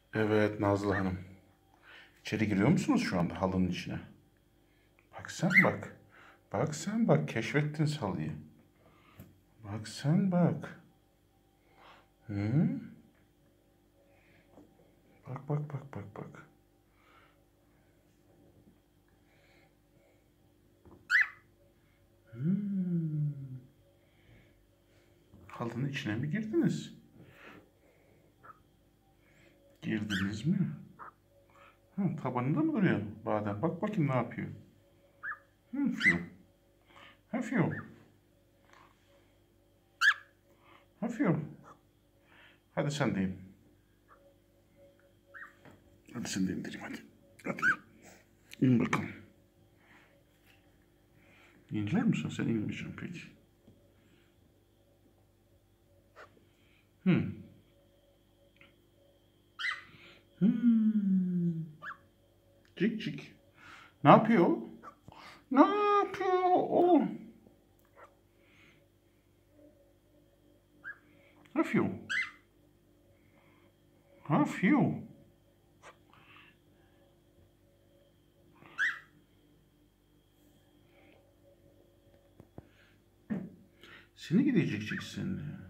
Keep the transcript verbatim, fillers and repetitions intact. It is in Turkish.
Evet Nazlı Hanım. İçeri giriyor musunuz şu anda halının içine? Bak sen bak. Bak sen bak keşfettin salıyı. Bak sen bak. Hı? Bak bak bak bak bak. Hmm. Halının içine mi girdiniz? Girdiniz mi? Ha, tabanında mı duruyor badem? Bak bakayım ne yapıyor. Hı, fiyo. Ha fiyo. Ha fiyo. Hadi sen de in. Hadi sen de indireyim hadi. Hadi. İn bakalım. İnecek misin? Sen inmeyeceksin peki. Hmm. Hmm. Cik cik. Ne yapıyor o? Ne yapıyor o? Ne yapıyor? Ne yapıyor? Seni gidecek cik seni.